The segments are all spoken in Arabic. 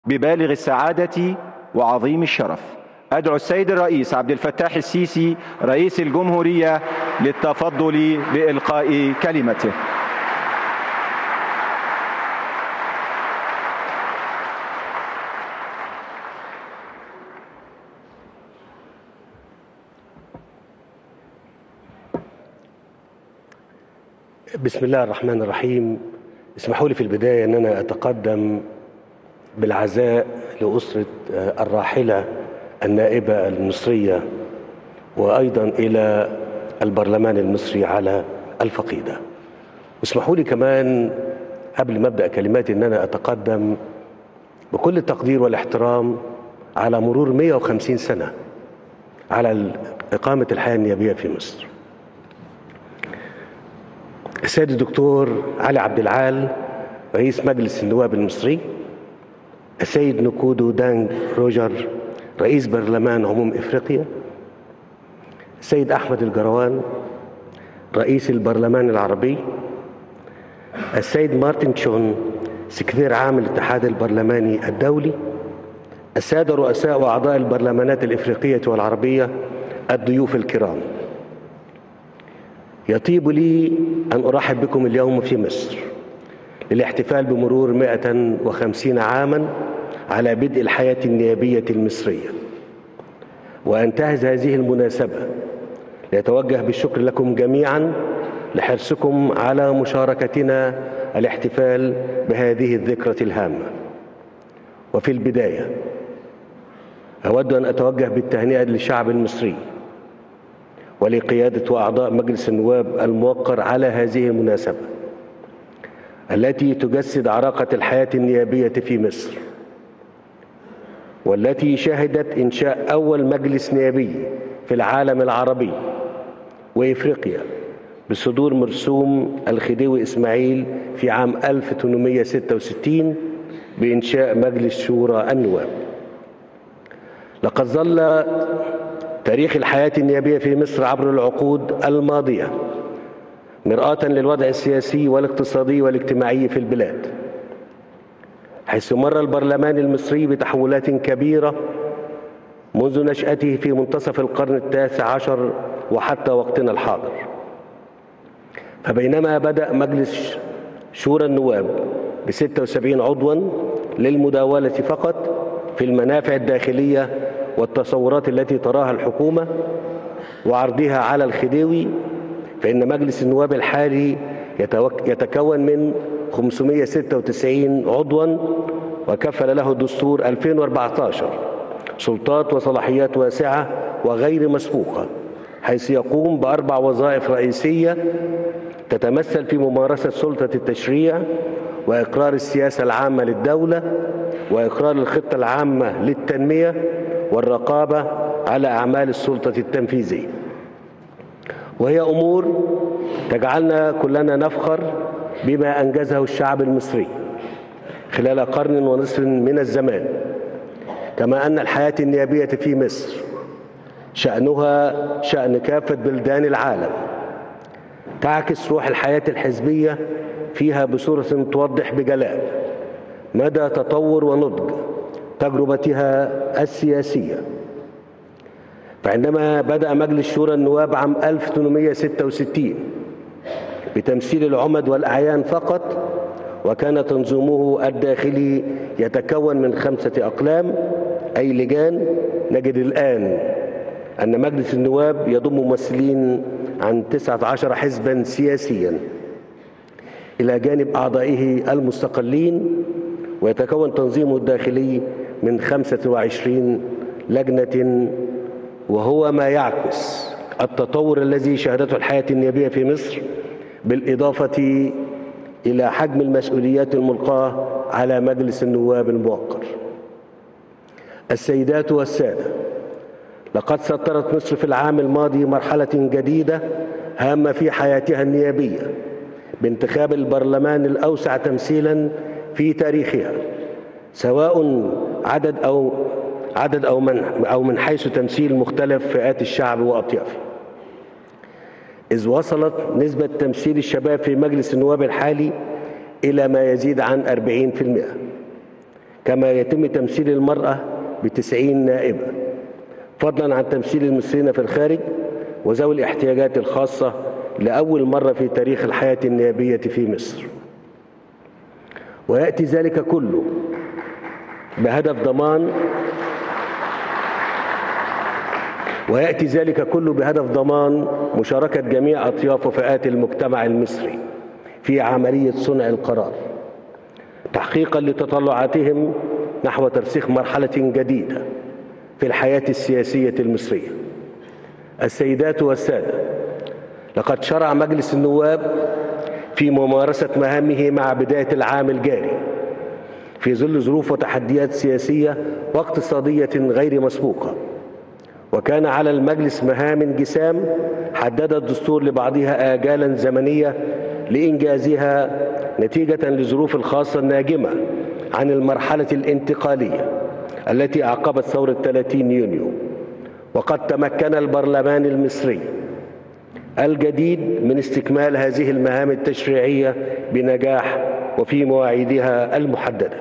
ببالغ السعادة وعظيم الشرف أدعو السيد الرئيس عبد الفتاح السيسي رئيس الجمهورية للتفضل بإلقاء كلمته. بسم الله الرحمن الرحيم. اسمحوا لي في البداية أن أنا أتقدم بالعزاء لأسرة الراحلة النائبة المصرية وأيضا إلى البرلمان المصري على الفقيدة. واسمحوا لي كمان قبل ما أبدأ كلماتي أن أنا أتقدم بكل التقدير والاحترام على مرور 150 سنة على إقامة الحياة النيابية في مصر. السيد الدكتور علي عبد العال رئيس مجلس النواب المصري، السيد نكودو دانج روجر رئيس برلمان عموم إفريقيا، السيد أحمد الجروان رئيس البرلمان العربي، السيد مارتن تشون سكرتير عام الاتحاد البرلماني الدولي، السادة رؤساء وأعضاء البرلمانات الإفريقية والعربية، الضيوف الكرام، يطيب لي أن أرحب بكم اليوم في مصر للاحتفال بمرور 150 عاما على بدء الحياة النيابية المصرية، وأنتهز هذه المناسبة لأتوجه بالشكر لكم جميعا لحرصكم على مشاركتنا الاحتفال بهذه الذكرى الهامة. وفي البداية أود أن أتوجه بالتهنئة للشعب المصري ولقيادة وأعضاء مجلس النواب الموقر على هذه المناسبة التي تجسد عراقة الحياة النيابية في مصر، والتي شهدت إنشاء أول مجلس نيابي في العالم العربي وإفريقيا بصدور مرسوم الخديوي إسماعيل في عام 1866 بإنشاء مجلس شورى النواب. لقد ظل تاريخ الحياة النيابية في مصر عبر العقود الماضية مرآة للوضع السياسي والاقتصادي والاجتماعي في البلاد، حيث مر البرلمان المصري بتحولات كبيرة منذ نشأته في منتصف القرن التاسع عشر وحتى وقتنا الحاضر. فبينما بدأ مجلس شورى النواب ب76 عضوا للمداولة فقط في المنافع الداخلية والتصورات التي تراها الحكومة وعرضها على الخديوي، فإن مجلس النواب الحالي يتكون من 596 عضوا، وكفل له دستور 2014 سلطات وصلاحيات واسعة وغير مسبوقة، حيث يقوم ب4 وظائف رئيسية تتمثل في ممارسة سلطة التشريع وإقرار السياسة العامة للدولة وإقرار الخطة العامة للتنمية والرقابة على أعمال السلطة التنفيذية. وهي أمور تجعلنا كلنا نفخر بما أنجزه الشعب المصري خلال قرن ونصف من الزمان، كما أن الحياة النيابية في مصر شأنها شأن كافة بلدان العالم، تعكس روح الحياة الحزبية فيها بصورة توضح بجلاء مدى تطور ونضج تجربتها السياسية. فعندما بدأ مجلس شورى النواب عام 1866 بتمثيل العمد والأعيان فقط، وكان تنظيمه الداخلي يتكون من 5 أقلام أي لجان، نجد الآن أن مجلس النواب يضم ممثلين عن 19 حزبا سياسيا إلى جانب أعضائه المستقلين، ويتكون تنظيمه الداخلي من 25 لجنة، وهو ما يعكس التطور الذي شهدته الحياة النيابية في مصر، بالإضافة إلى حجم المسؤوليات الملقاة على مجلس النواب الموقر. السيدات والسادة، لقد سطرت مصر في العام الماضي مرحلة جديدة هامة في حياتها النيابية بانتخاب البرلمان الأوسع تمثيلا في تاريخها، سواء عدد أو من حيث تمثيل مختلف فئات الشعب وأطيافه، إذ وصلت نسبة تمثيل الشباب في مجلس النواب الحالي إلى ما يزيد عن 40%، كما يتم تمثيل المرأة ب90 نائبة، فضلا عن تمثيل المصريين في الخارج وذوي الاحتياجات الخاصة لأول مرة في تاريخ الحياة النيابية في مصر. ويأتي ذلك كله بهدف ضمان مشاركة جميع أطياف وفئات المجتمع المصري في عملية صنع القرار، تحقيقا لتطلعاتهم نحو ترسيخ مرحلة جديدة في الحياة السياسية المصرية. السيدات والسادة، لقد شرع مجلس النواب في ممارسة مهامه مع بداية العام الجاري في ظل ظروف وتحديات سياسية واقتصادية غير مسبوقة، وكان على المجلس مهام جسام حدد الدستور لبعضها آجالا زمنية لإنجازها نتيجة لظروف الخاصة الناجمة عن المرحلة الانتقالية التي أعقبت ثورة 30 يونيو. وقد تمكن البرلمان المصري الجديد من استكمال هذه المهام التشريعية بنجاح وفي مواعيدها المحددة،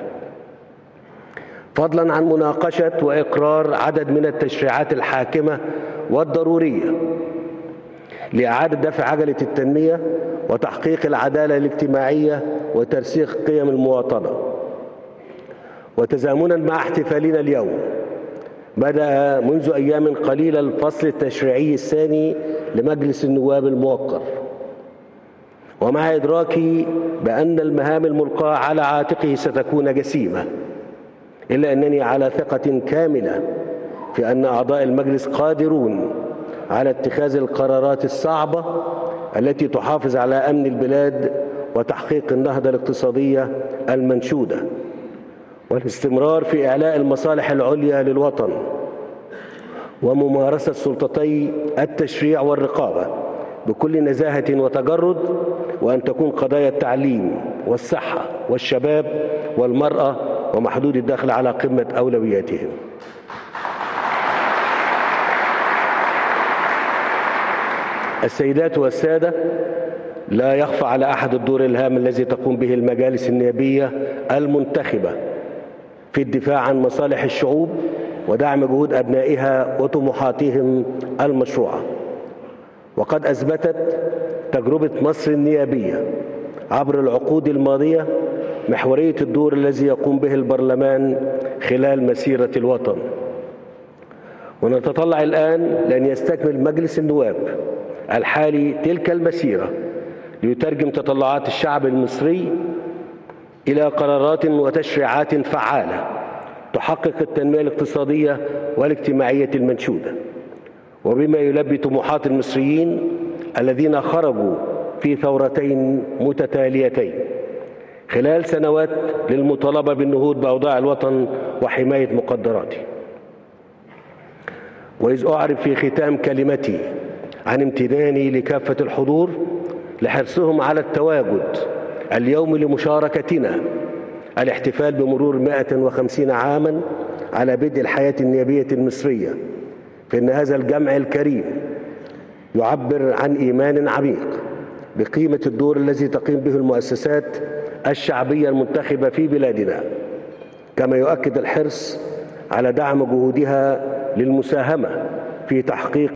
فضلا عن مناقشة وإقرار عدد من التشريعات الحاكمة والضرورية لإعادة دفع عجلة التنمية وتحقيق العدالة الاجتماعية وترسيخ قيم المواطنة. وتزامنا مع احتفالنا اليوم، بدأ منذ أيام قليلة الفصل التشريعي الثاني لمجلس النواب الموقر، ومع إدراكي بأن المهام الملقاة على عاتقه ستكون جسيمة، إلا أنني على ثقة كاملة في أن أعضاء المجلس قادرون على اتخاذ القرارات الصعبة التي تحافظ على أمن البلاد وتحقيق النهضة الاقتصادية المنشودة والاستمرار في إعلاء المصالح العليا للوطن وممارسة سلطتي التشريع والرقابة بكل نزاهة وتجرد، وأن تكون قضايا التعليم والصحة والشباب والمرأة ومحدود الدخل على قمة أولوياتهم. السيدات والسادة، لا يخفى على أحد الدور الهام الذي تقوم به المجالس النيابية المنتخبة في الدفاع عن مصالح الشعوب ودعم جهود أبنائها وطموحاتهم المشروعة. وقد أثبتت تجربة مصر النيابية عبر العقود الماضية محورية الدور الذي يقوم به البرلمان خلال مسيرة الوطن. ونتطلع الآن لأن يستكمل مجلس النواب الحالي تلك المسيرة ليترجم تطلعات الشعب المصري إلى قرارات وتشريعات فعالة تحقق التنمية الاقتصادية والاجتماعية المنشودة، وبما يلبي طموحات المصريين الذين خرجوا في ثورتين متتاليتين خلال سنوات للمطالبة بالنهوض بأوضاع الوطن وحماية مقدراته. وإذ أعرب في ختام كلمتي عن امتناني لكافة الحضور لحرصهم على التواجد اليوم لمشاركتنا الاحتفال بمرور 150 عاما على بدء الحياة النيابية المصرية، فإن هذا الجمع الكريم يعبر عن إيمان عميق بقيمة الدور الذي تقيم به المؤسسات الشعبية المنتخبة في بلادنا، كما يؤكد الحرص على دعم جهودها للمساهمة في تحقيق